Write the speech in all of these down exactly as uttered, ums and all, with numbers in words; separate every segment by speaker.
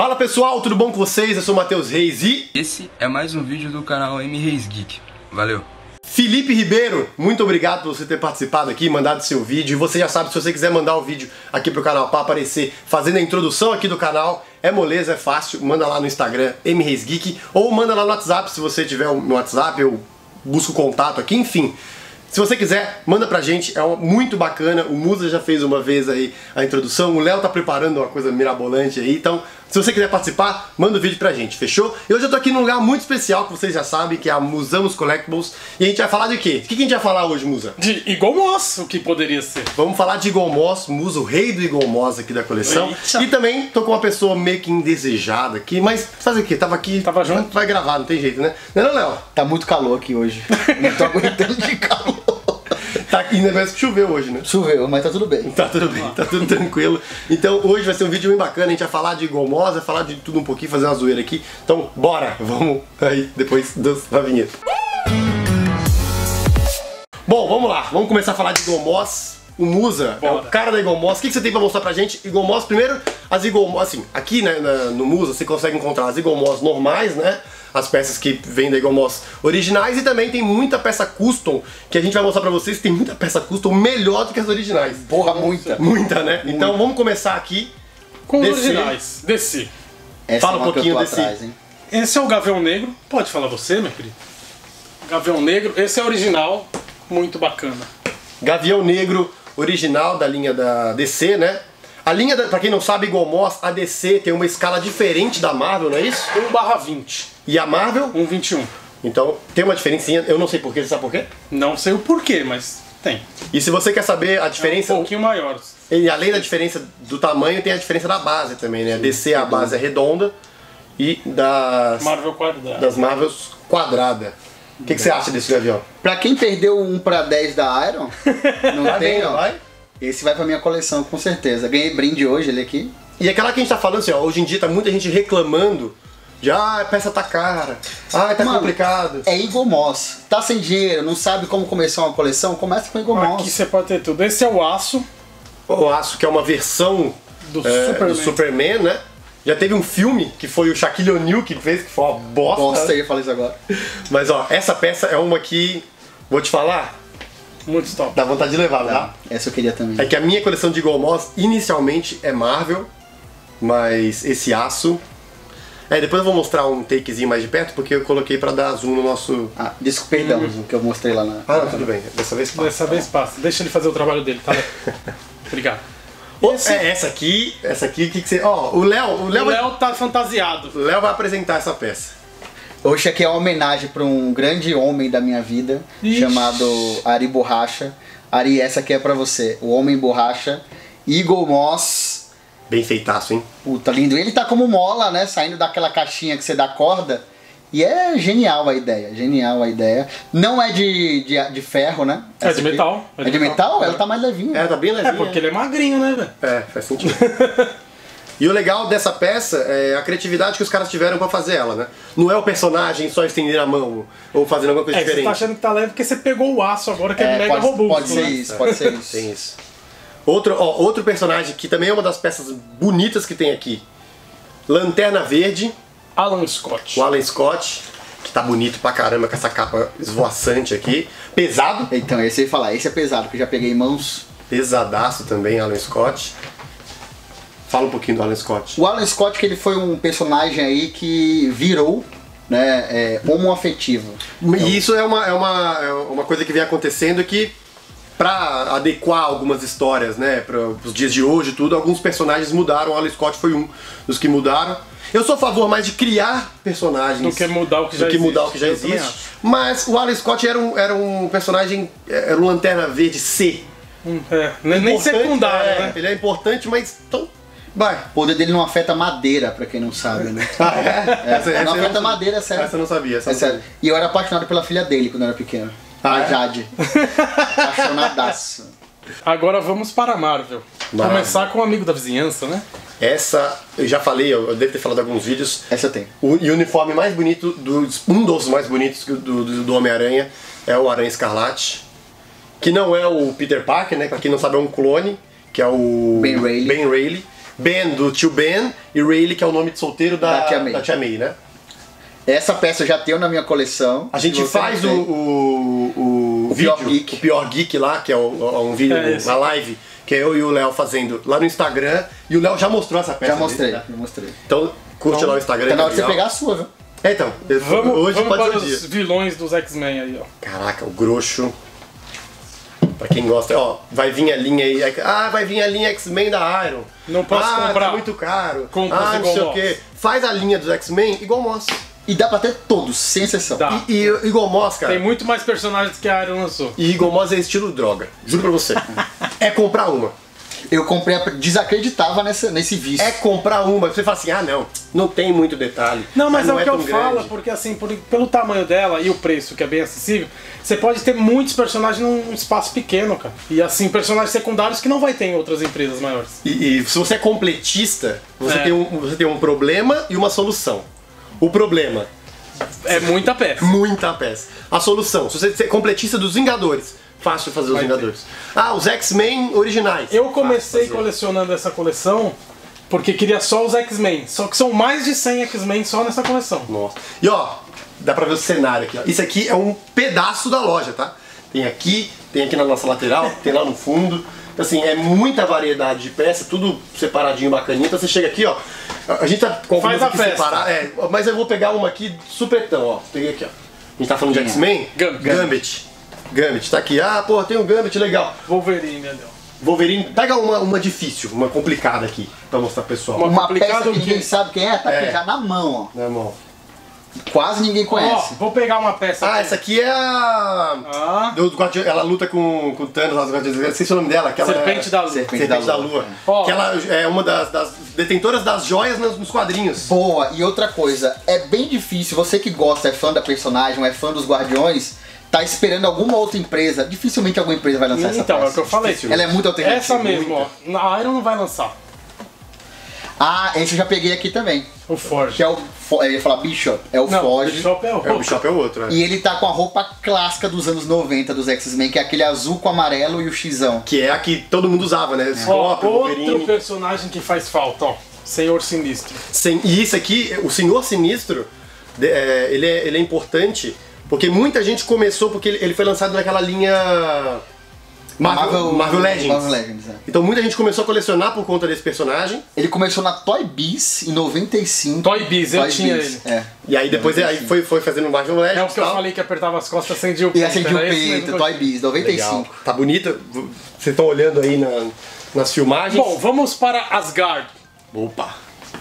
Speaker 1: Fala pessoal, tudo bom com vocês? Eu sou o Matheus Reis e...
Speaker 2: esse é mais um vídeo do canal M Reis Geek. Valeu!
Speaker 1: Felipe Ribeiro, muito obrigado por você ter participado aqui, mandado seu vídeo. E você já sabe, se você quiser mandar o vídeo aqui pro canal para aparecer fazendo a introdução aqui do canal, é moleza, é fácil. Manda lá no Instagram, M Reis Geek, ou manda lá no WhatsApp, se você tiver no WhatsApp, eu busco contato aqui, enfim. Se você quiser, manda pra gente, é muito bacana. O Musa já fez uma vez aí a introdução, o Léo tá preparando uma coisa mirabolante aí, então se você quiser participar, manda o vídeo pra gente, fechou? E hoje eu tô aqui num lugar muito especial, que vocês já sabem, que é a Musamos Collectibles, e a gente vai falar de quê? O que a gente vai falar hoje, Musa?
Speaker 3: De Eagle Moss, o que poderia ser?
Speaker 1: Vamos falar de Eagle Moss, Musa, o rei do Eagle Moss aqui da coleção. Eita. E também tô com uma pessoa meio que indesejada aqui, mas fazer o quê? Tava aqui,
Speaker 3: Tava junto?
Speaker 1: Vai gravar, não tem jeito, né? Não é não, Léo?
Speaker 4: Tá muito calor aqui hoje, não tô aguentando de calor.
Speaker 1: Tá aqui, ainda parece que choveu hoje, né?
Speaker 4: Choveu, mas tá tudo bem.
Speaker 1: Tá tudo bem, tá tudo tranquilo. Então hoje vai ser um vídeo bem bacana, a gente vai falar de Eagle Moss, vai falar de tudo um pouquinho, fazer uma zoeira aqui. Então bora, vamos aí depois da vinheta. Bom, vamos lá, vamos começar a falar de Eagle Moss. O Musa bora. É o cara da Eagle Moss. O que, que você tem pra mostrar pra gente? Eagle Moss, primeiro, as Eagle Moss, assim, aqui né, na, no Musa você consegue encontrar as Eagle Moss normais, né? As peças que vêm da Eagle Moss originais, e também tem muita peça custom que a gente vai mostrar pra vocês. Tem muita peça custom melhor do que as originais.
Speaker 4: Porra, muita.
Speaker 1: Muita, né?
Speaker 4: Muita.
Speaker 1: Então vamos começar aqui
Speaker 3: com os originais. Desse.
Speaker 4: Essa
Speaker 1: Fala
Speaker 4: é
Speaker 1: um pouquinho desse.
Speaker 4: Atrás, hein?
Speaker 3: Esse é o Gavião Negro. Pode falar você, meu querido? Gavião Negro. Esse é o original. Muito bacana.
Speaker 1: Gavião Negro original da linha da D C, né? A linha, da, pra quem não sabe, Eagle Moss, a D C tem uma escala diferente da Marvel, não é isso?
Speaker 3: um barra vinte.
Speaker 1: E a Marvel?
Speaker 3: um vinte e um.
Speaker 1: Então tem uma diferencinha, eu não sei porquê, você sabe por quê?
Speaker 3: Não sei o porquê, mas tem.
Speaker 1: E se você quer saber a diferença...
Speaker 3: É um pouquinho maior.
Speaker 1: E além da diferença do tamanho, tem a diferença da base também, né? A D C, a base é redonda e das...
Speaker 3: Marvel quadrada.
Speaker 1: Das Marvels quadrada. O que, que você acha desse gavião?
Speaker 4: Pra quem perdeu um pra dez da Iron, não
Speaker 1: Vai
Speaker 4: tem,
Speaker 1: bem,
Speaker 4: ó.
Speaker 1: vai?
Speaker 4: Esse vai pra minha coleção, com certeza. Ganhei brinde hoje, ele aqui.
Speaker 1: E aquela que a gente tá falando assim, ó, hoje em dia tá muita gente reclamando de ah, a peça tá cara, ah, tá
Speaker 4: Mano,
Speaker 1: complicado.
Speaker 4: É Eagle Moss. Tá sem dinheiro, não sabe como começar uma coleção? Começa com Eagle Moss.
Speaker 3: Aqui você pode ter tudo. Esse é o Aço.
Speaker 1: O Aço, que é uma versão
Speaker 3: do,
Speaker 1: é,
Speaker 3: Superman.
Speaker 1: do Superman, né? Já teve um filme que foi o Shaquille O'Neal que fez, que foi uma bosta.
Speaker 4: Bosta, eu ia falar isso agora.
Speaker 1: Mas ó, essa peça é uma que, vou te falar,
Speaker 3: muito top.
Speaker 1: dá vontade de levar, tá?
Speaker 4: Essa eu queria também.
Speaker 1: É que a minha coleção de Eagle Moss inicialmente é Marvel, mas esse Aço... É, depois eu vou mostrar um takezinho mais de perto, porque eu coloquei pra dar zoom no nosso...
Speaker 4: Ah, desculpa, perdão,
Speaker 1: Uhum.
Speaker 4: que eu mostrei lá na...
Speaker 1: Ah, não, tudo bem, dessa vez passa.
Speaker 3: Dessa vez passa. Deixa ele fazer o trabalho dele, tá? Obrigado.
Speaker 1: Esse... É, essa aqui, essa aqui, o que que você... Ó, o Léo... O Léo
Speaker 3: O Léo tá fantasiado.
Speaker 1: O Léo vai apresentar essa peça.
Speaker 4: Hoje aqui é uma homenagem para um grande homem da minha vida,
Speaker 3: Ixi.
Speaker 4: chamado Ari Borracha. Ari, essa aqui é pra você, o Homem Borracha, Eagle Moss.
Speaker 1: Bem feitaço, hein?
Speaker 4: Puta, lindo. Ele tá como mola, né, saindo daquela caixinha que você dá corda. E é genial a ideia, genial a ideia. Não é de, de, de ferro, né?
Speaker 3: É
Speaker 4: Essa
Speaker 3: de
Speaker 4: aqui.
Speaker 3: metal.
Speaker 4: É de metal? Ela tá mais levinha.
Speaker 1: É, tá bem levinha.
Speaker 3: É porque ele é magrinho, né, velho?
Speaker 1: É, faz sentido. E o legal dessa peça é a criatividade que os caras tiveram pra fazer ela, né? Não é o personagem só estender a mão ou fazendo alguma coisa
Speaker 3: É,
Speaker 1: diferente.
Speaker 3: você tá achando que tá leve porque você pegou o aço agora, que é,
Speaker 4: É,
Speaker 3: mega
Speaker 4: pode,
Speaker 3: robusto.
Speaker 4: pode ser
Speaker 3: né?
Speaker 4: isso, pode ser isso.
Speaker 1: Tem isso. Outro, ó, outro personagem que também é uma das peças bonitas que tem aqui. Lanterna Verde,
Speaker 3: Alan Scott.
Speaker 1: o Alan Scott, que tá bonito pra caramba com essa capa esvoaçante aqui. Pesado,
Speaker 4: Então, esse eu ia falar, esse é pesado, que eu já peguei em mãos.
Speaker 1: pesadaço também, Alan Scott. Fala um pouquinho do Alan Scott.
Speaker 4: O Alan Scott, que ele foi um personagem aí que virou, né, é, homoafetivo.
Speaker 1: E isso é uma, é, uma, é uma coisa que vem acontecendo que, pra adequar algumas histórias, né, para os dias de hoje e tudo, alguns personagens mudaram. O Alan Scott foi um dos que mudaram. Eu sou a favor mais de criar personagens
Speaker 3: Do que mudar o que já
Speaker 1: do que
Speaker 3: existe.
Speaker 1: mudar o que já
Speaker 3: Eu também
Speaker 1: existe.
Speaker 3: acho.
Speaker 1: Mas o Alan Scott era um, era um personagem, era um Lanterna Verde C.
Speaker 3: Hum, É, nem nem
Speaker 1: Importante,
Speaker 3: secundário,
Speaker 1: é,
Speaker 3: né?
Speaker 1: Ele é importante, mas então, vai.
Speaker 4: O poder dele não afeta madeira, pra quem não sabe, né?
Speaker 1: Ah, é? Essa, essa
Speaker 4: não
Speaker 1: eu
Speaker 4: afeta madeira, é sério.
Speaker 1: Essa eu não sabia. Essa eu
Speaker 4: É
Speaker 1: não
Speaker 4: sério.
Speaker 1: sabia.
Speaker 4: E eu era apaixonado pela filha dele quando eu era pequeno.
Speaker 1: Ah,
Speaker 4: a
Speaker 1: é?
Speaker 4: Jade. Apaixonadaço.
Speaker 3: Agora vamos para a Marvel.
Speaker 1: Marvel.
Speaker 3: Começar com o amigo da vizinhança, né?
Speaker 1: Essa, eu já falei, eu, eu devo ter falado em alguns vídeos.
Speaker 4: Essa eu tenho.
Speaker 1: O e o uniforme mais bonito, dos, um dos mais bonitos do, do, do Homem-Aranha é o Aranha Escarlate. Que não é o Peter Parker, né? Pra quem não sabe, é um clone, que é o
Speaker 4: Ben Reilly.
Speaker 1: Ben Reilly. Ben do tio Ben e Rayleigh, que é o nome de solteiro da,
Speaker 4: Da tia May.
Speaker 1: da tia May, né?
Speaker 4: Essa peça eu já tenho na minha coleção.
Speaker 1: A gente
Speaker 4: Se você
Speaker 1: faz o,
Speaker 4: não tem.
Speaker 1: o, o,
Speaker 4: O
Speaker 1: vídeo,
Speaker 4: Pior Geek.
Speaker 1: o Pior Geek lá, que é o- um vídeo,
Speaker 3: É esse.
Speaker 1: uma live, que é eu e o Léo fazendo lá no Instagram. E o Léo já mostrou essa peça.
Speaker 4: Já mostrei,
Speaker 1: dele, tá?
Speaker 4: já mostrei.
Speaker 1: Então curte lá o Instagram.
Speaker 4: Tá na
Speaker 1: que
Speaker 4: hora de você
Speaker 1: legal.
Speaker 4: pegar a sua, viu?
Speaker 1: É, então,
Speaker 3: Vamos,
Speaker 1: hoje
Speaker 3: vamos
Speaker 1: pode
Speaker 3: para
Speaker 1: ser o
Speaker 3: os
Speaker 1: dia.
Speaker 3: vilões dos X-Men aí, ó.
Speaker 1: Caraca, o grosso. Pra quem gosta, ó, vai vir a linha aí. Ah, vai vir a linha X-Men da Iron.
Speaker 3: Não posso
Speaker 1: ah,
Speaker 3: comprar.
Speaker 1: tá muito caro.
Speaker 3: Compras
Speaker 1: ah, não
Speaker 3: igual
Speaker 1: sei o
Speaker 3: Moss.
Speaker 1: quê. Faz a linha dos X-Men igual Moss.
Speaker 4: E dá pra ter todos, sem exceção.
Speaker 3: Dá.
Speaker 1: E, e igual Moss, cara.
Speaker 3: Tem muito mais personagens que a Iron lançou.
Speaker 1: E igual Moss é estilo droga. Juro pra você. É comprar uma.
Speaker 4: Eu comprei, a- desacreditava nessa, nesse vício.
Speaker 1: É comprar uma. Você fala assim, ah não, não tem muito detalhe.
Speaker 3: Não, mas
Speaker 1: Ah,
Speaker 3: é o que eu
Speaker 1: tão
Speaker 3: falo,
Speaker 1: grande.
Speaker 3: porque assim, por- pelo tamanho dela e o preço, que é bem acessível, você pode ter muitos personagens num espaço pequeno, cara. E assim, personagens secundários que não vai ter em outras empresas maiores.
Speaker 1: E, e se você é completista, você,
Speaker 3: É.
Speaker 1: tem um, você tem um problema e uma solução. O problema,
Speaker 3: É muita peça.
Speaker 1: muita peça. A solução, se você é completista dos Vingadores, fácil fazer os
Speaker 3: Vai ter.
Speaker 1: Vingadores. Ah, os X-Men originais.
Speaker 3: Eu
Speaker 1: fácil
Speaker 3: comecei
Speaker 1: fazer.
Speaker 3: colecionando essa coleção porque queria só os X-Men. Só que são mais de cem X-Men só nessa coleção.
Speaker 1: Nossa. E ó, dá pra ver o cenário aqui. Ó. Isso aqui é um pedaço da loja, tá? Tem aqui, tem aqui na nossa lateral, tem lá no fundo. Então, assim, é muita variedade de peça, tudo separadinho, bacaninho. Então você chega aqui, ó. A gente tá com
Speaker 3: Faz
Speaker 1: algumas
Speaker 3: a
Speaker 1: aqui
Speaker 3: festa.
Speaker 1: separadas. É, mas eu vou pegar uma aqui supetão, ó. Peguei aqui, ó. A gente tá falando de X-Men?
Speaker 3: Gambit.
Speaker 1: Gambit. Gambit, tá aqui. Ah, pô, tem um Gambit legal.
Speaker 3: Wolverine, Adel.
Speaker 1: Wolverine, pega uma, uma difícil, uma complicada aqui, pra mostrar pro pessoal.
Speaker 3: Uma-
Speaker 4: Uma
Speaker 3: complicado
Speaker 4: peça que
Speaker 3: o quê?
Speaker 4: ninguém sabe quem é, tá
Speaker 1: É.
Speaker 4: aqui já na mão,
Speaker 1: Né, irmão?
Speaker 4: ó. Quase ninguém
Speaker 3: Ó,
Speaker 4: conhece.
Speaker 3: vou pegar uma peça
Speaker 1: Ah,
Speaker 3: aqui.
Speaker 1: essa aqui é a.
Speaker 3: Ah,
Speaker 1: Do, do Guardião- ela luta com, com o Thanos lá dos Guardiões. Eu esqueci o nome dela. Aquela
Speaker 3: Serpente da Lua.
Speaker 4: Serpente
Speaker 1: Serpente
Speaker 4: da
Speaker 1: da
Speaker 4: Lua.
Speaker 1: Lua.
Speaker 3: Ó.
Speaker 1: Que ela é uma das, das detentoras das joias nos, nos quadrinhos.
Speaker 4: Boa, e outra coisa, é bem difícil, você que gosta, é fã da personagem, é fã dos Guardiões, tá esperando alguma outra empresa, dificilmente alguma empresa vai lançar essa
Speaker 3: Então,
Speaker 4: peça.
Speaker 3: é o que eu falei.
Speaker 4: Ela é muito alternativa.
Speaker 3: Essa mesmo,
Speaker 1: muita.
Speaker 3: ó. A Iron não vai lançar.
Speaker 4: Ah, esse eu já peguei aqui também,
Speaker 3: O Forge.
Speaker 4: que é o, Fo- eu ia falar Bishop, é o
Speaker 3: Não, o
Speaker 4: Forge.
Speaker 3: Bishop é o
Speaker 1: É, o Bishop é o outro, né?
Speaker 4: E ele tá com a roupa clássica dos anos noventa dos X-Men, que é aquele azul com amarelo e o xizão.
Speaker 1: Que é a que todo mundo usava, né?
Speaker 3: Ó,
Speaker 1: Scorpion,
Speaker 3: outro
Speaker 1: Wolverine.
Speaker 3: personagem que faz falta, ó. Senhor Sinistro.
Speaker 1: Sem- E isso aqui, o Senhor Sinistro, de- é, ele, é, ele é importante porque muita gente começou porque ele, ele foi lançado naquela linha Marvel, Marvel Legends.
Speaker 4: Marvel Legends, é.
Speaker 1: Então muita gente começou a colecionar por conta desse personagem.
Speaker 4: Ele começou na Toy Biz em noventa e cinco.
Speaker 3: Toy Biz, eu
Speaker 4: Toy
Speaker 3: tinha
Speaker 4: Biz,
Speaker 3: ele.
Speaker 4: É.
Speaker 1: E aí depois aí foi, foi fazendo Marvel Legends.
Speaker 3: É o que eu
Speaker 1: tal.
Speaker 3: falei que apertava as costas, acendia o
Speaker 4: E
Speaker 3: peito.
Speaker 4: acendia o
Speaker 3: era esse mesmo
Speaker 4: peito,
Speaker 3: que eu
Speaker 4: Toy
Speaker 3: tinha.
Speaker 4: Biz, noventa e
Speaker 1: Legal.
Speaker 4: cinco.
Speaker 1: Tá bonita? Vocês estão olhando aí na- nas filmagens.
Speaker 3: Bom, vamos para Asgard.
Speaker 1: Opa!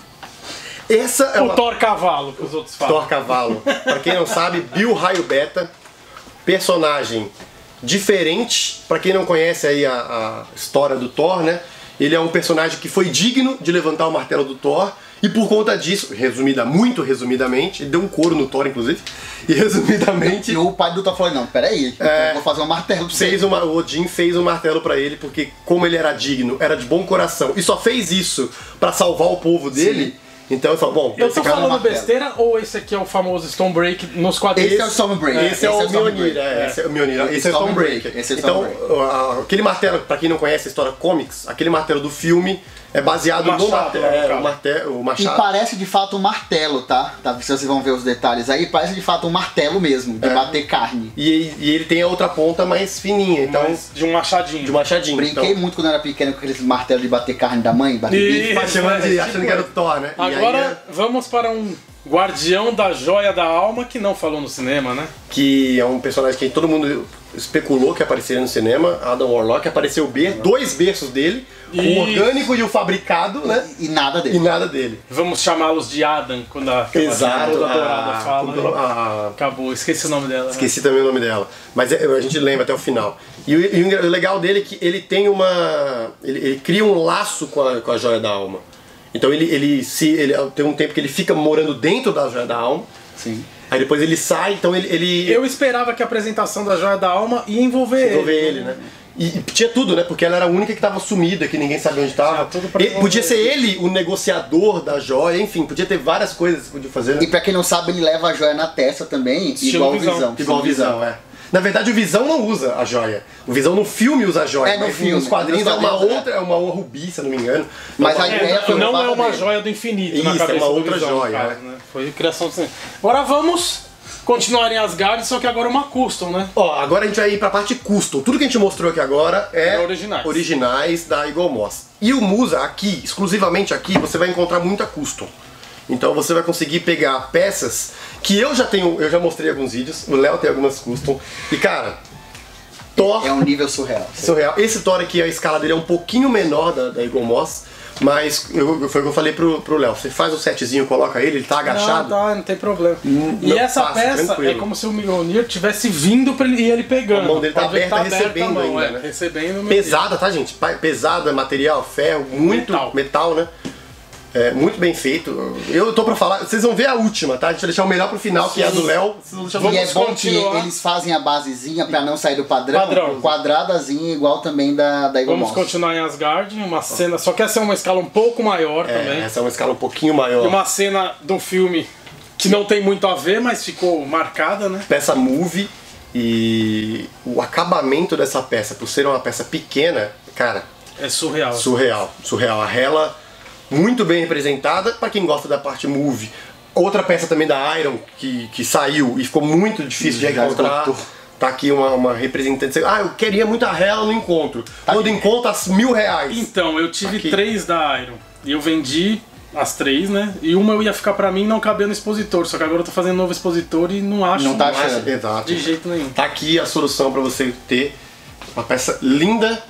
Speaker 1: Essa é
Speaker 3: O
Speaker 1: uma
Speaker 3: Thor Cavalo, que os outros falam.
Speaker 1: Thor Cavalo. Pra quem não sabe, Bill Raio Beta, personagem diferente. Pra quem não conhece aí a, a história do Thor, né? Ele é um personagem que foi digno de levantar o martelo do Thor. E por conta disso, resumida, muito resumidamente, ele deu um couro no Thor, inclusive. E resumidamente,
Speaker 4: E o pai do Thor falou, não, peraí,
Speaker 1: É.
Speaker 4: eu vou fazer um martelo pra você.
Speaker 1: fez uma, o Odin fez um martelo pra ele, porque como ele era digno, era de bom coração, e só fez isso pra salvar o povo dele. Então ele falou, bom,
Speaker 3: Eu
Speaker 1: esse
Speaker 3: tô
Speaker 1: cara
Speaker 3: falando
Speaker 4: martelo.
Speaker 3: besteira ou esse aqui é o famoso Stonebreak nos quadrinhos?
Speaker 4: Esse é o Stormbreaker.
Speaker 1: Esse é o
Speaker 4: Stormbreaker.
Speaker 1: Mjolnir, é, esse é o Mjolnir, esse é o
Speaker 4: Stormbreaker,
Speaker 1: Stormbreaker.
Speaker 4: esse é o
Speaker 1: Então,
Speaker 4: Stormbreaker.
Speaker 1: a- aquele martelo, pra quem não conhece a história comics, aquele martelo do filme é baseado no
Speaker 3: Machado,
Speaker 1: martelo,
Speaker 3: né,
Speaker 1: é,
Speaker 3: cara?
Speaker 1: o, martelo, o
Speaker 4: E
Speaker 1: machado.
Speaker 4: parece de fato um martelo, tá? tá? Se vocês vão ver os detalhes aí, parece de fato um martelo mesmo, de
Speaker 1: É.
Speaker 4: bater carne.
Speaker 1: E, e ele tem a outra ponta mais fininha, então,
Speaker 3: Mas de um machadinho.
Speaker 1: de machadinho.
Speaker 4: Brinquei
Speaker 1: então,
Speaker 4: muito quando eu era pequeno com aqueles martelos de bater carne da mãe, bater bife.
Speaker 3: Isso,
Speaker 1: Mas chamando de-
Speaker 3: é,
Speaker 1: achando
Speaker 3: tipo
Speaker 1: que era o
Speaker 3: isso.
Speaker 1: Thor, né? E aí,
Speaker 3: Agora vamos para um guardião da joia da alma que não falou no cinema, né?
Speaker 1: que é um personagem que todo mundo especulou que apareceria no cinema, Adam Warlock, apareceu o berço, dois berços dele, o
Speaker 3: Isso.
Speaker 1: orgânico e o fabricado, né?
Speaker 4: E nada
Speaker 1: E
Speaker 4: dele.
Speaker 1: nada dele.
Speaker 3: Vamos chamá-los de Adam, quando a aquela
Speaker 1: Exato.
Speaker 3: toda dourada
Speaker 1: a-
Speaker 3: fala.
Speaker 1: como- a-
Speaker 3: Acabou, esqueci o nome dela. né?
Speaker 1: Esqueci também o nome dela. Mas é- a gente lembra até o final. E o, e o legal dele é que ele tem uma. Ele, ele cria um laço com a, com a joia da alma. Então ele, ele se. Ele, tem um tempo que ele fica morando dentro da joia da alma.
Speaker 4: Sim.
Speaker 1: Aí depois ele sai, então ele. ele
Speaker 3: Eu esperava que a apresentação da joia da alma ia envolver,
Speaker 1: envolver
Speaker 3: ele.
Speaker 1: ele, né? E, e tinha tudo, né? Porque ela era a única que estava sumida, que ninguém sabia onde estava.
Speaker 3: Tinha tudo pra envolver.
Speaker 1: Podia ser ele o negociador da joia, enfim, podia ter várias coisas que podia fazer, né?
Speaker 4: E pra quem não sabe, ele leva a joia na testa também,
Speaker 3: Estilo
Speaker 4: igual
Speaker 3: Visão.
Speaker 4: visão.
Speaker 1: Igual
Speaker 4: Estilo
Speaker 1: visão, é. Na verdade, o Visão não usa a joia. O Visão no filme usa a joia.
Speaker 4: É, no
Speaker 1: mas
Speaker 4: filme.
Speaker 1: Nos quadrinhos
Speaker 4: Nos
Speaker 1: é uma
Speaker 4: quadrinhos,
Speaker 1: outra, é uma rubi, se eu não me engano.
Speaker 4: Mas
Speaker 1: Então,
Speaker 4: a ideia
Speaker 3: É,
Speaker 4: foi
Speaker 3: não
Speaker 4: roubada
Speaker 3: é uma
Speaker 4: dele.
Speaker 3: joia do infinito na
Speaker 1: Isso, é
Speaker 3: cabeça
Speaker 1: uma
Speaker 3: do
Speaker 1: outra
Speaker 3: Visão, no
Speaker 1: joia,
Speaker 3: caso,
Speaker 1: é.
Speaker 3: né? Foi criação do cinema. Agora vamos continuar em Asgard, só que agora uma custom, né?
Speaker 1: Ó, agora a gente vai ir pra parte custom. Tudo que a gente mostrou aqui agora é,
Speaker 3: É originais.
Speaker 1: originais da Eagle Moss. E o Musa aqui, exclusivamente aqui, você vai encontrar muita custom. Então você vai conseguir pegar peças que eu já tenho, eu já mostrei alguns vídeos, o Léo tem algumas custom. E cara, Thor
Speaker 4: É um nível surreal.
Speaker 1: surreal. Esse Thor aqui, a escala dele é um pouquinho menor da, da Eagle Moss, mas eu, foi o que eu falei pro, pro Léo. Você faz o setzinho, coloca ele, ele tá agachado.
Speaker 3: Não, tá, não tem problema.
Speaker 1: Hum,
Speaker 3: e
Speaker 1: não,
Speaker 3: essa
Speaker 1: passa,
Speaker 3: peça
Speaker 1: tranquilo.
Speaker 3: é como se o Mjolnir tivesse vindo pra ele, e ele pegando.
Speaker 1: A mão dele tá
Speaker 3: Pode ver que
Speaker 1: aberta, recebendo
Speaker 3: a mão,
Speaker 1: ainda,
Speaker 3: é,
Speaker 1: né?
Speaker 3: recebendo o Mjolnir.
Speaker 1: Pesada, tá, gente? Pa- Pesada, material, ferro, muito
Speaker 3: Metal.
Speaker 1: metal, né? É, muito bem feito. Eu tô pra falar, vocês vão ver a última, tá? A gente vai deixar o melhor pro final, que é a do Léo. Vocês vão deixar
Speaker 3: Vamos
Speaker 4: E é bom
Speaker 3: continuar.
Speaker 4: que eles fazem a basezinha pra não sair do padrão,
Speaker 3: Padrão.
Speaker 4: quadradazinha igual também da, da Eagle
Speaker 3: Vamos
Speaker 4: Moss.
Speaker 3: continuar em Asgard, uma cena, só que essa é uma escala um pouco maior
Speaker 1: É,
Speaker 3: também.
Speaker 1: essa é uma escala um pouquinho maior.
Speaker 3: E uma cena do filme que não tem muito a ver, mas ficou marcada, né?
Speaker 1: Peça movie e o acabamento dessa peça, por ser uma peça pequena, cara,
Speaker 3: É surreal.
Speaker 1: surreal. Surreal. A Hela, muito bem representada, pra quem gosta da parte movie. Outra peça também da Iron, que, que saiu e ficou muito difícil de
Speaker 4: Já
Speaker 1: encontrar.
Speaker 4: esgotou.
Speaker 1: Tá aqui uma, uma representante. Ah, eu queria muito a Hela no encontro. Quando encontra, mil reais.
Speaker 3: Então, eu tive
Speaker 1: Aqui.
Speaker 3: três da Iron. E eu vendi as três, né? E uma eu ia ficar pra mim e não cabia no expositor. Só que agora eu tô fazendo novo expositor e não acho
Speaker 4: Não tá
Speaker 1: Mas,
Speaker 4: achando.
Speaker 1: exato.
Speaker 3: de jeito nenhum.
Speaker 1: Tá aqui a solução pra você ter uma peça linda.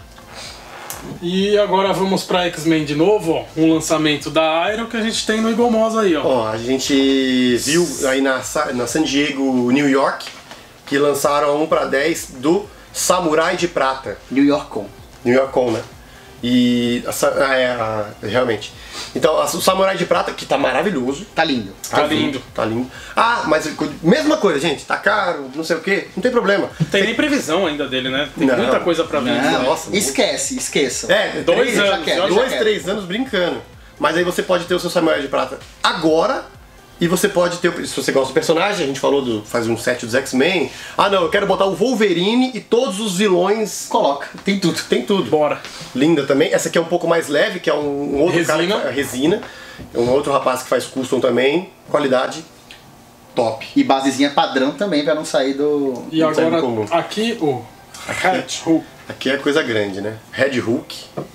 Speaker 3: E agora vamos pra X-Men de novo, ó. Um lançamento da Iron que a gente tem no Eagle Moss aí, ó.
Speaker 1: Ó, a gente viu aí na, Sa- na San Diego, New York, que lançaram um para dez do Samurai de Prata.
Speaker 4: New York Com.
Speaker 1: New York Com, né? E a sa- ah, é, a- realmente. Então, a- o Samurai de Prata, que tá maravilhoso.
Speaker 4: Tá lindo.
Speaker 3: Tá lindo.
Speaker 1: Tá lindo. Ah, mas mesma coisa, gente. Tá caro, não sei o que. Não tem problema.
Speaker 3: Não tem nem previsão ainda dele, né? Tem
Speaker 1: Não.
Speaker 3: muita coisa pra vir.
Speaker 4: Não,
Speaker 1: Nossa,
Speaker 4: esquece, esqueça.
Speaker 1: É,
Speaker 3: Dois
Speaker 1: três,
Speaker 3: anos,
Speaker 1: já quero.
Speaker 4: eu já
Speaker 1: dois,
Speaker 4: quero.
Speaker 1: três anos brincando. Mas aí você pode ter o seu Samurai de Prata agora. E você pode ter, se você gosta do personagem, a gente falou do faz um set dos X-Men. Ah não, eu quero botar o Wolverine e todos os vilões.
Speaker 4: Coloca, tem tudo.
Speaker 1: Tem tudo.
Speaker 3: Bora.
Speaker 1: Linda também. Essa aqui é um pouco mais leve, que é um, um outro
Speaker 3: Resina.
Speaker 1: cara que faz, resina. É um outro rapaz que faz custom também. Qualidade top.
Speaker 4: E basezinha padrão também pra não sair do.
Speaker 3: E
Speaker 1: Não sai do
Speaker 3: agora,
Speaker 1: comum.
Speaker 3: aqui o Red Hulk.
Speaker 1: Aqui é coisa grande, né? Red Hulk.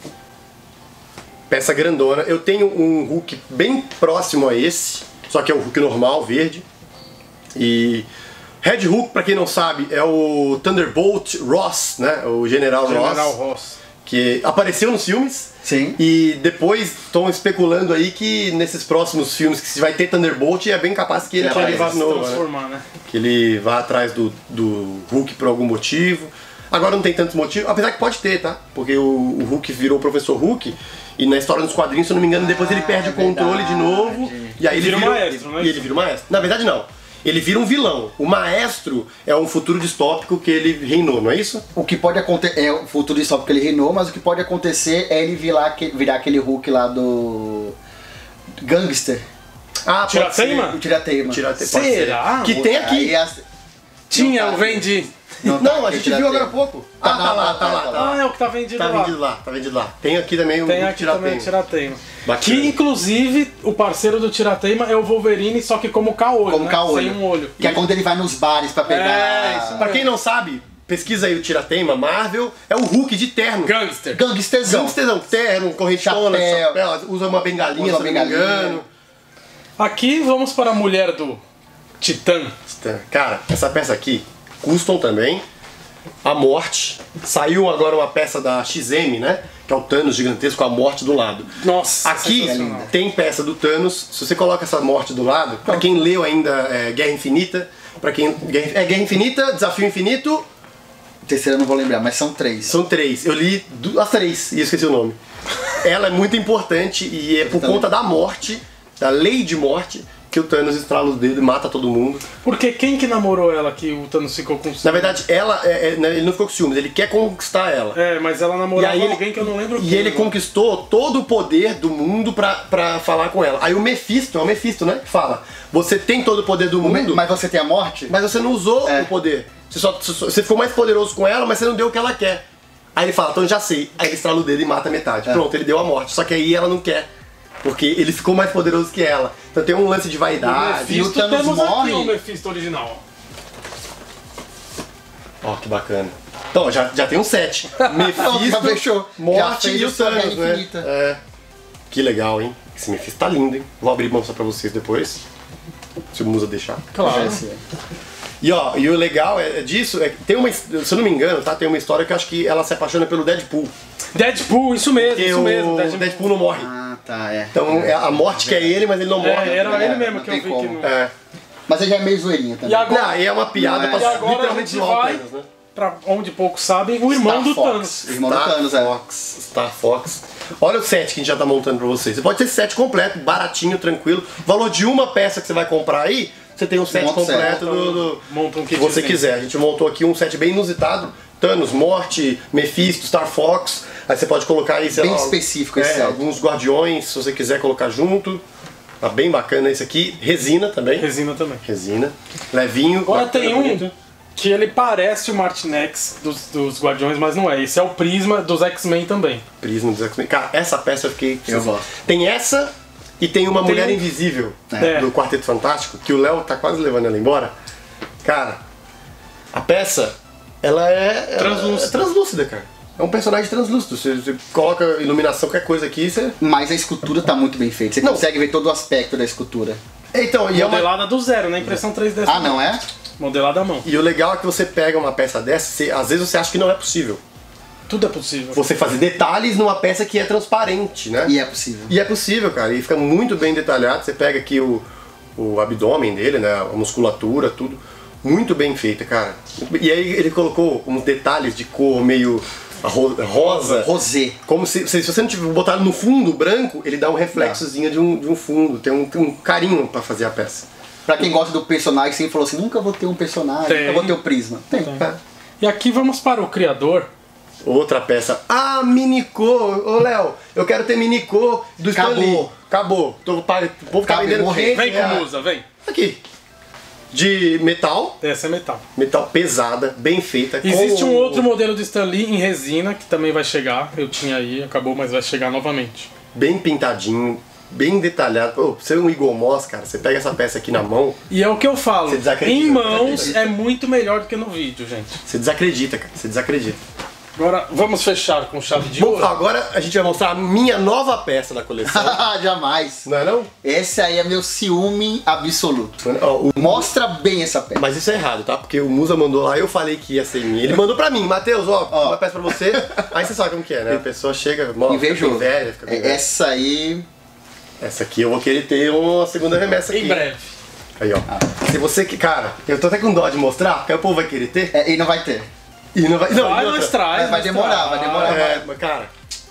Speaker 1: Peça grandona. Eu tenho um Hulk bem próximo a esse, só que é o Hulk normal, verde. E Red Hulk, pra quem não sabe, é o Thunderbolt Ross, né? O General,
Speaker 3: General
Speaker 1: Ross,
Speaker 3: Ross.
Speaker 1: que apareceu nos filmes.
Speaker 4: Sim.
Speaker 1: E depois estão especulando aí que nesses próximos filmes que se vai ter Thunderbolt, é bem capaz que ele
Speaker 3: Que ele
Speaker 1: apareça
Speaker 3: vai
Speaker 1: de
Speaker 3: se
Speaker 1: novo, né?
Speaker 3: transformar, né?
Speaker 1: Que ele vá atrás do, do Hulk por algum motivo. Agora não tem tantos motivos, apesar que pode ter, tá? Porque o, o Hulk virou o Professor Hulk e na história dos quadrinhos, se eu não me engano, depois ele
Speaker 4: Ah,
Speaker 1: perde
Speaker 4: é
Speaker 1: o controle
Speaker 4: verdade.
Speaker 1: de novo. E aí ele
Speaker 3: Vira um
Speaker 1: vira
Speaker 3: maestro, né?
Speaker 1: E ele vira um maestro. Na verdade, não. Ele vira um vilão. O maestro é um futuro distópico que ele reinou, não é isso?
Speaker 4: O que pode acontecer. É o futuro só porque ele reinou, mas o que pode acontecer é ele virar, aque- virar aquele Hulk lá do. Gangster.
Speaker 1: Ah, pode
Speaker 3: Tirateima?
Speaker 1: ser.
Speaker 4: O Tirateima.
Speaker 1: Tirate- pode
Speaker 3: Será?
Speaker 1: ser. Que tem aqui.
Speaker 4: Aí as-
Speaker 3: Tinha,
Speaker 4: Não
Speaker 3: eu
Speaker 4: tá.
Speaker 3: vendi.
Speaker 1: Não,
Speaker 4: tá
Speaker 1: a
Speaker 4: aqui,
Speaker 1: gente
Speaker 4: Tirateima.
Speaker 1: viu agora há pouco.
Speaker 4: Tá,
Speaker 1: ah, tá
Speaker 4: tá,
Speaker 1: lá,
Speaker 4: tá,
Speaker 1: tá lá,
Speaker 4: tá
Speaker 1: tá lá.
Speaker 3: Ah, é o que tá vendido
Speaker 1: Tá
Speaker 3: lá.
Speaker 1: vendido lá, tá vendido lá. Tem aqui também o
Speaker 3: Tem
Speaker 1: o
Speaker 3: aqui também o
Speaker 1: Tirateima.
Speaker 3: Tirateima.
Speaker 1: Bacana.
Speaker 3: Que inclusive o parceiro do Tirateima é o Wolverine, só que como caolho,
Speaker 4: Como
Speaker 3: né?
Speaker 4: caolho.
Speaker 3: Sem um olho.
Speaker 4: Que é quando ele vai nos bares pra pegar.
Speaker 3: É, isso
Speaker 1: Pra quem não sabe, pesquisa aí o Tirateima, Marvel, é o Hulk de terno.
Speaker 3: Gangster.
Speaker 4: Gangsterzão.
Speaker 1: Gangsterzão, terno, correntona,
Speaker 4: Chapéu.
Speaker 1: chapéu, usa uma bengalinha,
Speaker 4: Usa
Speaker 1: se eu
Speaker 4: uma
Speaker 1: não me
Speaker 4: bengalinha.
Speaker 1: engano.
Speaker 3: Aqui vamos para a mulher do Titã.
Speaker 1: Cara, essa peça aqui, custom também. A Morte. Saiu agora uma peça da X M, né? Que é o Thanos gigantesco com a Morte do lado.
Speaker 3: Nossa,
Speaker 1: Aqui
Speaker 3: sensacional.
Speaker 1: tem peça do Thanos. Se você coloca essa Morte do lado, pra quem leu ainda é, Guerra Infinita, pra quem. Guerra- É Guerra Infinita, Desafio Infinito,
Speaker 4: Terceira eu não vou lembrar, mas são três.
Speaker 1: são três. Eu li du- as três e esqueci o nome. Ela é muito importante e é por
Speaker 4: também.
Speaker 1: conta da morte, da lei de morte, que o Thanos estrala o dedo e mata todo mundo.
Speaker 3: Porque quem que namorou ela que o Thanos ficou com ciúmes?
Speaker 1: Na verdade, ela, é, é, né, ele não ficou com ciúmes, ele quer conquistar ela.
Speaker 3: É, mas ela namorava
Speaker 1: E aí ele-
Speaker 3: alguém que eu não lembro
Speaker 1: E
Speaker 3: quem,
Speaker 1: ele
Speaker 3: né?
Speaker 1: conquistou todo o poder do mundo pra, pra falar com ela. Aí o Mephisto, é o Mephisto, né? Que fala: você tem todo o poder do mundo,
Speaker 4: Mas você tem a morte?
Speaker 1: mas você não usou
Speaker 4: É.
Speaker 1: o poder. Você, só, você só- você ficou mais poderoso com ela, mas você não deu o que ela quer. Aí ele fala: então já sei. Aí ele estrala o dedo e mata a metade.
Speaker 4: É.
Speaker 1: Pronto, ele deu a morte. Só que aí ela não quer. Porque ele ficou mais poderoso que ela. Então tem um lance de
Speaker 3: O
Speaker 1: vaidade.
Speaker 4: E o
Speaker 3: Mephisto,
Speaker 4: Thanos
Speaker 3: temos
Speaker 4: morre.
Speaker 3: aqui o Mephisto original.
Speaker 1: Ó, que bacana. Então, já, já tem um set.
Speaker 4: Já
Speaker 1: Mephisto,
Speaker 4: fechou. Já
Speaker 1: morte
Speaker 4: fez
Speaker 1: e
Speaker 4: o
Speaker 1: o
Speaker 4: seu
Speaker 1: Thanos,
Speaker 4: Guerra
Speaker 1: né?
Speaker 4: Infinita.
Speaker 1: É. Que legal, hein? Esse Mephisto tá lindo, hein? Vou abrir e mostrar pra vocês depois. Se o Musa deixar.
Speaker 3: Claro.
Speaker 4: Esse é.
Speaker 1: E ó, e o legal é disso, é que tem uma, se eu não me engano, tá? Tem uma história que eu acho que ela se apaixona pelo Deadpool.
Speaker 3: Deadpool, isso mesmo,
Speaker 1: Porque
Speaker 3: isso
Speaker 1: o
Speaker 3: mesmo.
Speaker 1: Deadpool,
Speaker 3: Deadpool.
Speaker 1: não morre.
Speaker 4: Ah, tá, é.
Speaker 1: Então é a morte que é ele, mas ele não morre.
Speaker 3: É, era
Speaker 4: É,
Speaker 3: ele mesmo
Speaker 4: não
Speaker 3: que eu
Speaker 4: tem
Speaker 3: vi
Speaker 4: como.
Speaker 3: que não...
Speaker 1: É.
Speaker 4: Mas ele já é meio zoeirinha
Speaker 3: E
Speaker 4: também.
Speaker 3: agora,
Speaker 1: Não, aí é uma piada
Speaker 4: Não é.
Speaker 1: pra
Speaker 3: e agora a
Speaker 1: literalmente
Speaker 3: gente
Speaker 1: zoar o
Speaker 3: vai
Speaker 1: Thanos, né?
Speaker 3: pra onde poucos sabem, o irmão
Speaker 4: Star
Speaker 3: do
Speaker 4: Fox.
Speaker 3: Thanos.
Speaker 4: Irmão do
Speaker 1: Star
Speaker 4: Thanos, é.
Speaker 1: Fox, Star Fox. Olha o set que a gente já tá montando pra vocês. Você pode ter esse set completo, baratinho, tranquilo. Valor de uma peça que você vai comprar aí, você tem um set
Speaker 4: Monta o set.
Speaker 1: completo do, do
Speaker 3: Monta um
Speaker 1: que você
Speaker 3: kitzinho.
Speaker 1: quiser. A gente montou aqui um set bem inusitado. Thanos, Morte, Mephisto, Star Fox. Aí você pode colocar aí, sei
Speaker 4: Bem
Speaker 1: lá,
Speaker 4: específico esse
Speaker 1: é,
Speaker 4: set.
Speaker 1: alguns guardiões, se você quiser colocar junto. Tá bem bacana esse aqui. Resina também.
Speaker 3: Resina também.
Speaker 1: Resina. Levinho.
Speaker 3: Agora
Speaker 1: bacana,
Speaker 3: tem um
Speaker 1: bonito.
Speaker 3: que ele parece o Martin X dos, dos Guardiões, mas não é. Esse é o Prisma dos X-Men também.
Speaker 1: Prisma dos X-Men. Cara, essa peça eu fiquei...
Speaker 4: Eu gosto.
Speaker 1: Tem essa e tem uma
Speaker 3: Tem
Speaker 1: Mulher
Speaker 3: um-
Speaker 1: Invisível
Speaker 3: É.
Speaker 1: do Quarteto Fantástico, que o Léo tá quase levando ela embora. Cara, a peça, ela é... ela
Speaker 3: Translúcida.
Speaker 1: É translúcida, cara. É um personagem translúcido. Você, você coloca iluminação, qualquer coisa aqui, você...
Speaker 4: Mas a escultura tá muito bem feita. Você
Speaker 1: Não.
Speaker 4: consegue ver todo o aspecto da escultura.
Speaker 1: Então, e, é uma...
Speaker 3: Modelada do zero, né? Impressão três D.
Speaker 4: Ah, não é?
Speaker 3: Modelada à mão.
Speaker 1: e o legal é que você pega uma peça dessa, você- às vezes você acha que não é possível.
Speaker 3: Tudo é possível.
Speaker 1: Você fazer detalhes numa peça que é transparente, né?
Speaker 4: E é possível.
Speaker 1: E é possível, cara, e fica muito bem detalhado. Você pega aqui o, o abdômen dele, né? A musculatura, tudo. Muito bem feita, cara. E aí ele colocou uns detalhes de cor meio ro- rosa.
Speaker 4: Rosé.
Speaker 1: Como se, se você não tiver botado no fundo branco, ele dá um reflexozinho de um, de um fundo. Tem um, tem um carinho pra fazer a peça.
Speaker 4: Pra quem gosta do personagem, sempre falou assim, nunca vou ter um personagem,
Speaker 3: Tem.
Speaker 4: nunca vou ter o Prisma. Tem.
Speaker 1: É.
Speaker 3: E aqui vamos para o criador.
Speaker 1: Outra peça. Ah, Minicô! Ô, Léo, eu quero ter Minicô do Stan
Speaker 4: Acabou.
Speaker 1: Lee. Acabou. Tô, pa- o povo tá
Speaker 4: Acabou,
Speaker 1: vendendo
Speaker 4: morreu.
Speaker 1: quinhentos
Speaker 3: Vem com
Speaker 1: reais.
Speaker 3: musa, vem.
Speaker 1: Aqui. De metal.
Speaker 3: Essa é metal.
Speaker 1: Metal pesada, bem feita.
Speaker 3: Existe
Speaker 1: com
Speaker 3: um
Speaker 1: o-
Speaker 3: outro modelo de Stan Lee em resina que também vai chegar. Eu tinha aí, acabou, mas vai chegar novamente.
Speaker 1: Bem pintadinho, bem detalhado. Pô, você é um Eagle Moss, cara. Você pega essa peça aqui na mão,
Speaker 3: E é o que eu falo.
Speaker 1: Você desacredita,
Speaker 3: Em mãos
Speaker 1: desacredita.
Speaker 3: é muito melhor do que no vídeo, gente.
Speaker 1: você desacredita, cara. Você desacredita.
Speaker 3: Agora vamos fechar com chave de
Speaker 1: Bom,
Speaker 3: ouro.
Speaker 1: agora a gente vai mostrar a minha nova peça da coleção.
Speaker 4: Jamais.
Speaker 1: Não é não?
Speaker 4: Esse aí é meu ciúme absoluto.
Speaker 1: Ó, o-
Speaker 4: Mostra bem essa peça.
Speaker 1: Mas isso é errado, tá? Porque o Musa mandou lá, eu falei que ia ser minha. Ele mandou pra mim, Matheus, ó,
Speaker 4: Ó.
Speaker 1: uma peça pra você. Aí você sabe como que é, né? A pessoa chega, mostra, fica
Speaker 4: Invejoso.
Speaker 1: bem velha, fica bem
Speaker 4: É,
Speaker 1: velha.
Speaker 4: Essa aí...
Speaker 1: Essa aqui eu vou querer ter uma segunda remessa aqui.
Speaker 3: Em breve.
Speaker 1: Aí, ó. Se você que. Cara, eu tô até com dó de mostrar, porque o povo vai querer ter.
Speaker 4: É, e não vai ter.
Speaker 1: E não vai. Não,
Speaker 3: Vai,
Speaker 1: e outra,
Speaker 3: nós traz.
Speaker 4: Vai- vai
Speaker 3: nós
Speaker 4: demorar,
Speaker 3: traz.
Speaker 4: vai demorar.
Speaker 1: É, mas, cara,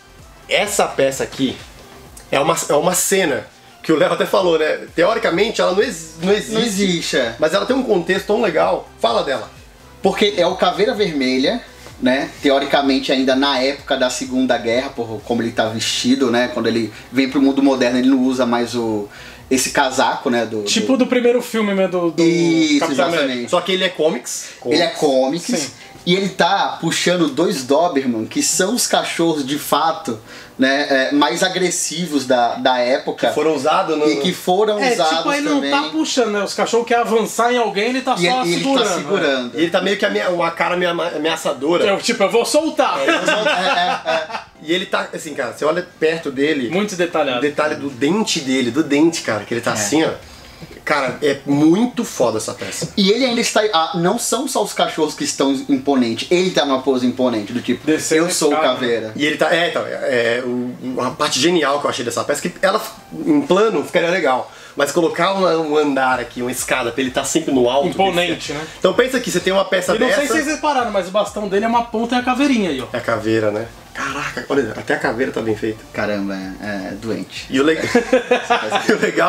Speaker 1: essa peça aqui é uma, é uma cena que o Léo até falou, né? Teoricamente ela não, ex, não existe.
Speaker 4: Não existe, é.
Speaker 1: Mas ela tem um contexto tão legal. Fala dela.
Speaker 4: Porque é o Caveira Vermelha, né? Teoricamente ainda na época da Segunda Guerra, por como ele tá vestido, né? Quando ele vem pro mundo moderno, ele não usa mais o esse casaco, né? Do,
Speaker 3: Tipo
Speaker 4: do...
Speaker 3: do primeiro filme né, do, do
Speaker 4: Isso,
Speaker 3: Capitão
Speaker 4: exatamente.
Speaker 3: América.
Speaker 1: Só que ele é comics.
Speaker 4: Ele é comics.
Speaker 3: Sim.
Speaker 4: E ele tá puxando dois Doberman, que são os cachorros de fato, né, é, mais agressivos da, da época.
Speaker 1: Foram usados no.
Speaker 4: E que foram
Speaker 3: É,
Speaker 4: usados
Speaker 3: tipo, ele
Speaker 4: também.
Speaker 3: não tá puxando, né? Os cachorros querem avançar em alguém, ele tá
Speaker 4: e
Speaker 3: só
Speaker 4: ele, ele
Speaker 3: segurando.
Speaker 4: tá segurando.
Speaker 1: E ele tá meio que amea- uma cara meio ama- ameaçadora.
Speaker 3: né? Eu, tipo, eu vou soltar.
Speaker 4: É, é, é.
Speaker 1: E ele tá, assim, cara, você olha perto dele,
Speaker 3: Muito
Speaker 1: o
Speaker 3: detalhado.
Speaker 1: detalhe do dente dele, do dente, cara, que ele tá assim, ó. Cara, é muito foda essa peça.
Speaker 4: E ele ainda está. Ah, não são só os cachorros que estão imponentes, ele tá numa pose imponente, do tipo,
Speaker 3: Descendo
Speaker 4: eu sou o
Speaker 3: escada.
Speaker 4: Caveira.
Speaker 1: E ele tá. É, então, é, é, o- a parte genial que eu achei dessa peça, que ela, em plano, ficaria legal. Mas colocar uma- um andar aqui, uma escada, pra ele estar sempre no alto.
Speaker 3: Imponente, né?
Speaker 1: Então pensa aqui, você tem uma peça
Speaker 3: E não
Speaker 1: dessa.
Speaker 3: sei se vocês repararam, mas o bastão dele é uma ponta e a caveirinha aí, ó.
Speaker 1: É a caveira, né? Caraca, olha, até a caveira tá bem feita.
Speaker 4: Caramba, é, é doente.
Speaker 1: E o, le... e o legal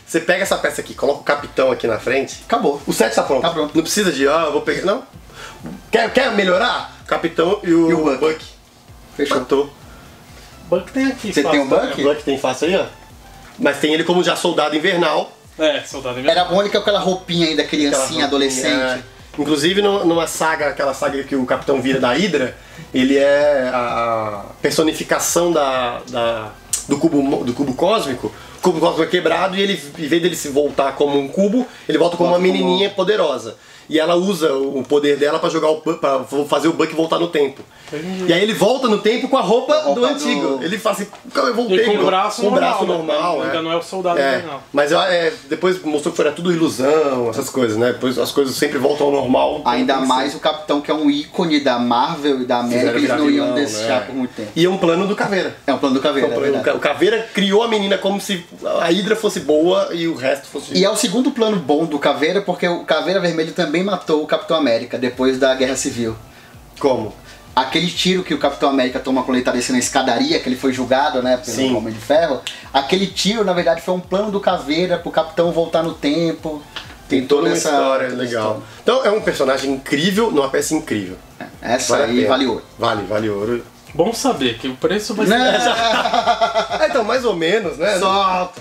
Speaker 1: Você pega essa peça aqui, coloca o capitão aqui na frente.
Speaker 4: Acabou.
Speaker 1: O set tá pronto.
Speaker 4: Tá pronto.
Speaker 1: Não precisa de, ah, eu vou pegar. Não. Quer, quer melhorar? Capitão e o,
Speaker 4: E o Buck.
Speaker 1: Buck.
Speaker 4: Fechou.
Speaker 1: Matou.
Speaker 3: Buck tem aqui.
Speaker 4: Você tem um
Speaker 3: espaço,
Speaker 4: Buck?
Speaker 1: O Buck tem face aí, ó. Mas tem ele como já soldado invernal.
Speaker 3: É, soldado invernal.
Speaker 4: Era bom ele com aquela roupinha ainda,
Speaker 1: Aquela
Speaker 4: criancinha,
Speaker 1: roupinha,
Speaker 4: adolescente.
Speaker 1: é. Inclusive no- numa saga, aquela saga que o Capitão vira da Hydra, ele é a personificação da, da- do, cubo, mo- do cubo cósmico. O cubo cósmico é quebrado e ele, em vez dele se voltar como um cubo, ele volta como
Speaker 4: Volta
Speaker 1: uma
Speaker 4: como-
Speaker 1: menininha poderosa. E ela usa o poder dela pra jogar o Bu- pra fazer o Buck voltar no tempo.
Speaker 3: Entendi.
Speaker 1: E aí ele volta no tempo com a roupa,
Speaker 4: A roupa
Speaker 1: do antigo.
Speaker 4: do-
Speaker 1: Ele fala assim, eu voltei.
Speaker 3: E com o
Speaker 1: meu."
Speaker 3: braço
Speaker 1: com o
Speaker 3: normal,
Speaker 1: braço
Speaker 3: né?
Speaker 1: normal.
Speaker 3: Ainda
Speaker 1: é.
Speaker 3: não é o soldado
Speaker 1: É,
Speaker 3: invernal.
Speaker 1: Mas é, depois mostrou que era tudo ilusão, essas coisas, né? Depois as coisas sempre voltam ao normal.
Speaker 4: Ainda
Speaker 1: Tem que
Speaker 4: mais
Speaker 1: ser.
Speaker 4: o Capitão, que é um ícone da Marvel e da América,
Speaker 1: Fizeram
Speaker 4: eles
Speaker 1: virar
Speaker 4: não iam
Speaker 1: vilão,
Speaker 4: deixar
Speaker 1: né?
Speaker 4: por muito tempo.
Speaker 1: E é um plano do Caveira.
Speaker 4: É um plano do Caveira,
Speaker 1: É um
Speaker 4: é
Speaker 1: plano do
Speaker 4: verdade.
Speaker 1: Ca- o Caveira criou a menina como se a Hydra fosse boa e o resto fosse.
Speaker 4: E é o segundo plano bom do Caveira, porque o Caveira Vermelho também matou o Capitão América depois da Guerra Civil.
Speaker 1: Como?
Speaker 4: Aquele tiro que o Capitão América toma quando ele tá descendo a escadaria, que ele foi julgado, né, pelo
Speaker 1: Sim.
Speaker 4: Homem de Ferro, aquele tiro, na verdade, foi um plano do Caveira pro Capitão voltar no tempo.
Speaker 1: Tem toda uma
Speaker 4: essa-
Speaker 1: história
Speaker 4: toda
Speaker 1: legal.
Speaker 4: história.
Speaker 1: Então é um personagem incrível numa peça incrível.
Speaker 4: Essa
Speaker 1: a
Speaker 4: aí
Speaker 1: pena.
Speaker 4: vale ouro.
Speaker 1: Vale, vale ouro.
Speaker 3: Bom saber que o preço vai ser...
Speaker 4: Né?
Speaker 1: É, então, mais ou menos, né?
Speaker 4: Só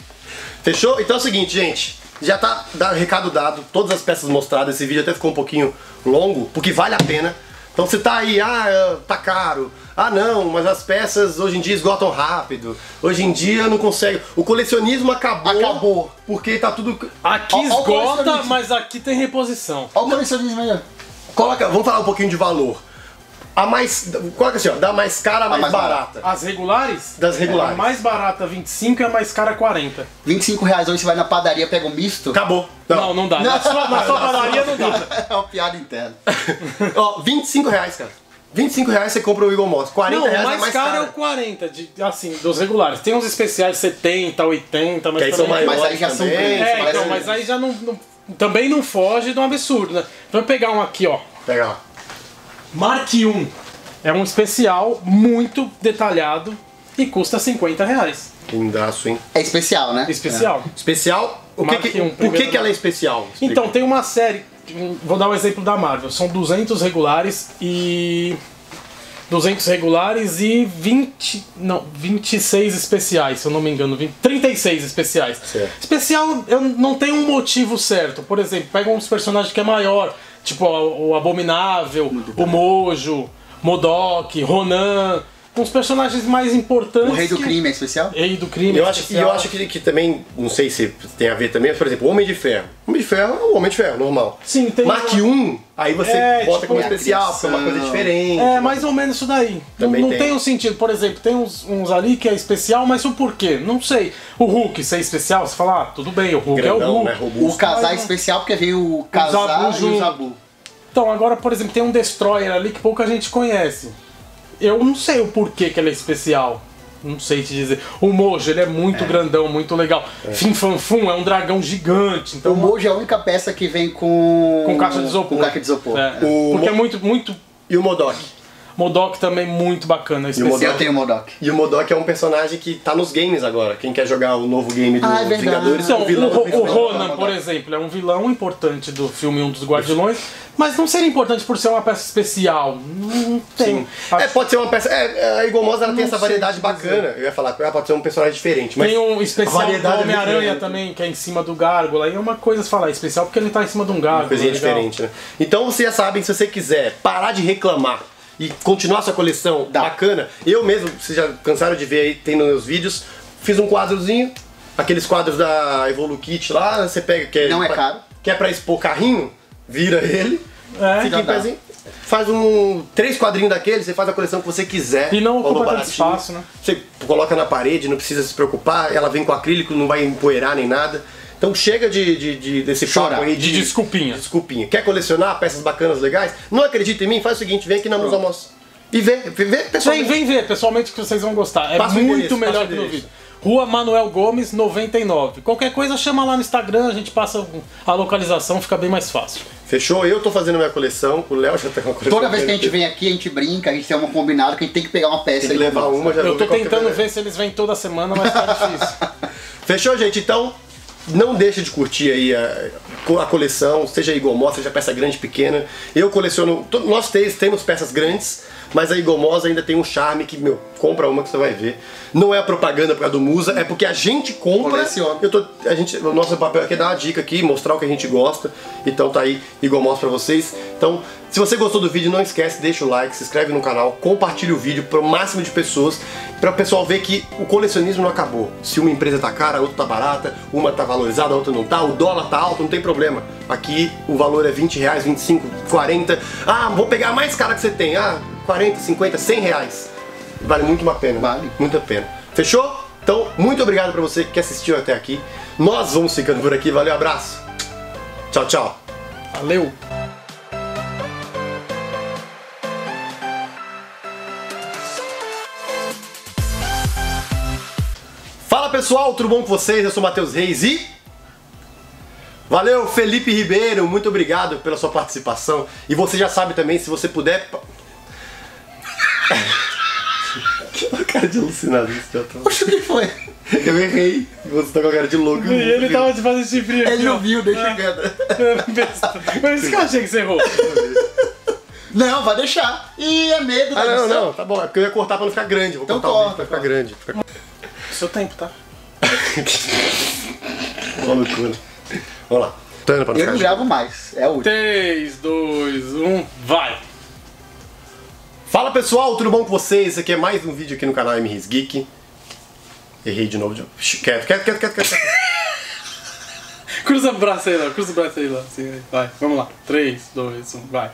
Speaker 1: Fechou? Então é o seguinte, gente. Já tá dá, recado dado, todas as peças mostradas. Esse vídeo até ficou um pouquinho longo, porque vale a pena. Então você tá aí, ah, tá caro. Ah não, mas as peças hoje em dia esgotam rápido. Hoje em dia não consegue. O colecionismo acabou.
Speaker 4: Acabou.
Speaker 1: Porque tá tudo.
Speaker 3: Aqui
Speaker 4: Ó, ó o
Speaker 3: esgota,
Speaker 4: colecionismo.
Speaker 3: mas aqui tem reposição.
Speaker 4: Olha o colecionismo aí, ó.
Speaker 1: Coloca, vamos falar um pouquinho de valor. A mais. Coloca assim, ó, da mais cara a mais,
Speaker 4: mais
Speaker 1: barata.
Speaker 3: As regulares?
Speaker 1: Das regulares.
Speaker 3: A mais barata vinte e cinco e a mais cara quarenta.
Speaker 4: vinte e cinco reais hoje você vai na padaria, pega um misto.
Speaker 1: Acabou.
Speaker 3: Não, não dá. Na sua, na sua padaria não dá.
Speaker 4: É uma piada interna.
Speaker 1: Ó, vinte e cinco reais, cara. vinte e cinco reais você compra o Eagle Moss. quarenta
Speaker 3: Não, o
Speaker 1: reais
Speaker 3: mais,
Speaker 1: é mais
Speaker 3: caro
Speaker 1: caro.
Speaker 3: é o quarenta, de, assim, dos regulares. Tem uns especiais setenta, oitenta, mas
Speaker 1: Que aí são
Speaker 3: também...
Speaker 1: maiores
Speaker 4: Mas aí já são
Speaker 1: também.
Speaker 4: grandes,
Speaker 3: É,
Speaker 4: parece-
Speaker 3: então, mas aí já não, não- também não foge de um absurdo, né? Vamos pegar um aqui, ó.
Speaker 1: Pega lá.
Speaker 3: Mark um. É um especial muito detalhado e custa cinquenta reais.
Speaker 1: Lindaço, hein?
Speaker 4: É especial, né?
Speaker 3: Especial.
Speaker 1: Especial. O que
Speaker 3: Marque
Speaker 1: que,
Speaker 3: um,
Speaker 1: por que,
Speaker 3: primeiro
Speaker 1: que ela é especial? Explica.
Speaker 3: Então, tem uma série, vou dar um exemplo da Marvel, são duzentos regulares e... duzentos regulares e vinte, não, vinte e seis especiais, se eu não me engano, vinte, trinta e seis especiais.
Speaker 1: Certo.
Speaker 3: Especial, eu não tenho um motivo certo. Por exemplo, pega uns personagens que é maior, tipo o Abominável, o Mojo, Modok, Ronan, uns personagens mais importantes.
Speaker 4: O Rei do
Speaker 3: que-
Speaker 4: Crime é especial?
Speaker 3: Rei do Crime.
Speaker 1: Eu acho, e eu
Speaker 3: especial.
Speaker 1: acho que, que também, não sei se tem a ver também, mas, por exemplo, o Homem de Ferro. O Homem de Ferro é o Homem de Ferro, normal.
Speaker 3: Sim, tem
Speaker 1: Mark
Speaker 3: uma-
Speaker 1: um, aí você
Speaker 3: É,
Speaker 1: bota
Speaker 3: tipo,
Speaker 1: como
Speaker 4: é a
Speaker 1: especial, porque é uma coisa
Speaker 4: criação.
Speaker 1: diferente.
Speaker 3: É, mais ou menos isso daí. Não,
Speaker 1: Também
Speaker 3: não
Speaker 1: tem.
Speaker 3: tem um sentido. Por exemplo, tem uns, uns ali que é especial, mas o porquê? Não sei. O Hulk ser especial, você fala, ah, tudo bem, o Hulk é
Speaker 1: Grandão,
Speaker 3: o Hulk.
Speaker 1: né? Robusto.
Speaker 4: O casar é
Speaker 3: Mas-
Speaker 4: especial porque veio o casar
Speaker 3: Zabu
Speaker 4: e
Speaker 3: junto.
Speaker 4: o Zabu.
Speaker 3: Então, agora, por exemplo, tem um Destroyer ali que pouca gente conhece. Eu não sei o porquê que ele é especial. Não sei te dizer. O Mojo, ele é muito grandão, muito legal. Fim Fan Fum é um dragão gigante. Então,
Speaker 4: O Mojo é a única peça que vem com...
Speaker 3: com caixa de isopor.
Speaker 4: Com caixa de isopor.
Speaker 3: É,
Speaker 1: O
Speaker 3: porque
Speaker 1: Mo-
Speaker 3: é muito, muito...
Speaker 1: E o Modok.
Speaker 3: Modok também muito bacana.
Speaker 1: o
Speaker 3: Especial.
Speaker 1: Modok?
Speaker 4: Eu tenho o Modok.
Speaker 1: E o Modok é um personagem que tá nos games agora. Quem quer jogar o novo game dos
Speaker 4: Ah, é verdade.
Speaker 1: Vingadores,
Speaker 3: Então,
Speaker 1: o vilão
Speaker 3: o,
Speaker 1: do
Speaker 3: Ro- o
Speaker 1: principal.
Speaker 3: Ronan, por exemplo, é um vilão importante do filme Um dos Guardiões, mas não seria importante por ser uma peça especial. Não tem.
Speaker 1: Sim.
Speaker 3: Acho-
Speaker 1: É, pode ser uma peça. É, a Eagle Moss ela tem
Speaker 3: Não
Speaker 1: essa
Speaker 3: sei
Speaker 1: variedade
Speaker 3: te
Speaker 1: bacana. Eu ia falar que ela pode ser um personagem diferente. Mas
Speaker 3: Tem um especial
Speaker 1: a
Speaker 3: do
Speaker 1: variedade é muito
Speaker 3: Homem-Aranha
Speaker 1: grande.
Speaker 3: também, que é em cima do Gárgula. E é uma coisa se falar, especial porque ele tá em cima de um Gárgula.
Speaker 1: coisinha
Speaker 3: legal.
Speaker 1: diferente, né? Então vocês já sabem, se você quiser parar de reclamar e continuar sua coleção bacana, eu mesmo, vocês já cansaram de ver aí, tem nos meus vídeos, fiz um quadrozinho, aqueles quadros da Evolu Kit lá, você pega, que é,
Speaker 4: Não é
Speaker 1: pra-
Speaker 4: caro.
Speaker 1: que é pra expor carrinho, vira ele,
Speaker 3: É,
Speaker 1: fica
Speaker 4: já
Speaker 1: em
Speaker 4: dá.
Speaker 1: pezinho, faz um três quadrinhos daqueles, você faz a coleção que você quiser.
Speaker 3: E não
Speaker 1: valor
Speaker 3: ocupa tanto
Speaker 1: baratinho.
Speaker 3: espaço, né?
Speaker 1: Você coloca na parede, não precisa se preocupar, ela vem com acrílico, não vai empoeirar nem nada. Então chega de, de, de- desse
Speaker 4: Chorar.
Speaker 1: papo aí
Speaker 3: De desculpinha.
Speaker 1: desculpinha. Quer colecionar peças bacanas, legais? Não acredita em mim? Faz o seguinte, vem aqui na Musa Moss. E vê, vê, vê
Speaker 3: Vem,
Speaker 1: pessoalmente.
Speaker 3: vem ver, pessoalmente, que vocês vão gostar. É
Speaker 1: Passa o
Speaker 3: muito
Speaker 1: endereço,
Speaker 3: melhor
Speaker 1: passa o
Speaker 3: que no
Speaker 1: endereço.
Speaker 3: vídeo. Rua Manuel Gomes, noventa e nove. Qualquer coisa, chama lá no Instagram, a gente passa a localização, fica bem mais fácil.
Speaker 1: Fechou? Eu tô fazendo minha coleção, o Léo já tá com a coleção.
Speaker 4: Toda vez que a gente
Speaker 1: dele.
Speaker 4: vem aqui, a gente brinca, a gente tem uma combinada que a gente tem que pegar uma peça
Speaker 1: Tem que
Speaker 4: e
Speaker 1: levar uma, já
Speaker 3: Eu
Speaker 1: vou
Speaker 3: tô
Speaker 1: ver qual que
Speaker 3: tentando
Speaker 1: vai.
Speaker 3: ver se eles vêm toda semana, mas tá difícil.
Speaker 1: Fechou, gente? Então, não deixa de curtir aí a, a coleção, seja Eagle Moss, seja peça grande, pequena. Eu coleciono, nós três temos peças grandes, mas a Eagle Moss ainda tem um charme que, meu, compra uma que você vai ver. Não é a propaganda por causa do Musa, é porque a gente compra.
Speaker 4: Coleciona.
Speaker 1: Eu tô, a gente, o nosso papel aqui é dar uma dica aqui, mostrar o que a gente gosta. Então tá aí Eagle Moss pra vocês. Então, se você gostou do vídeo, não esquece, deixa o like, se inscreve no canal, compartilha o vídeo para o máximo de pessoas, para o pessoal ver que o colecionismo não acabou. Se uma empresa tá cara, a outra tá barata, uma tá valorizada, a outra não tá, o dólar tá alto, não tem problema. Aqui o valor é vinte reais, vinte e cinco, quarenta. Ah, vou pegar a mais cara que você tem. Ah, quarenta, cinquenta, cem reais. Vale muito uma pena.
Speaker 4: Vale.
Speaker 1: Muito a pena. Fechou? Então, muito obrigado pra você que assistiu até aqui. Nós vamos ficando por aqui. Valeu, abraço. Tchau, tchau.
Speaker 3: Valeu!
Speaker 1: Fala pessoal, tudo bom com vocês? Eu sou o Matheus Reis e... Valeu, Felipe Ribeiro, muito obrigado pela sua participação. E você já sabe também, se você puder... Que cara de alucinado isso, já tô...
Speaker 4: Poxa, o que foi?
Speaker 1: Eu errei. Você tá com a cara de louco.
Speaker 3: E ele tava te fazendo chifrinho aqui.
Speaker 4: Ele não
Speaker 3: ó.
Speaker 4: viu, deixa quieto.
Speaker 3: Mas isso que eu achei que você errou.
Speaker 4: Não, vai deixar. E é medo da
Speaker 1: Ah, não,
Speaker 4: edição.
Speaker 1: não, tá bom. É porque eu ia cortar pra não ficar grande. Vou
Speaker 4: Então
Speaker 1: cortar o vídeo
Speaker 4: corta,
Speaker 1: pra ficar
Speaker 4: corta.
Speaker 1: grande. Fica...
Speaker 3: Seu tempo, tá?
Speaker 1: Uma loucura. Vamos lá. Tana pra não
Speaker 4: Eu
Speaker 1: ficar
Speaker 4: não gravo mais, é o último.
Speaker 3: três, dois, um, vai!
Speaker 1: Fala pessoal, tudo bom com vocês? Esse aqui é mais um vídeo aqui no canal M Reis Geek. Errei de novo. De... Quieto, quieto, quieto, quieto, quieto.
Speaker 3: Cruza o braço aí lá, cruza o braço aí lá. Assim, aí. Vai, vamos lá. três, dois, um, vai.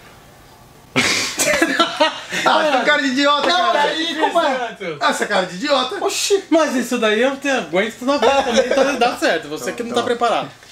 Speaker 1: Ah, essa cara de idiota,
Speaker 4: Não,
Speaker 1: cara.
Speaker 4: peraí, como é?
Speaker 1: Ah, essa cara de idiota.
Speaker 4: Oxi.
Speaker 3: Mas isso daí eu te aguento na vida também, então dá certo. Você que não tá preparado.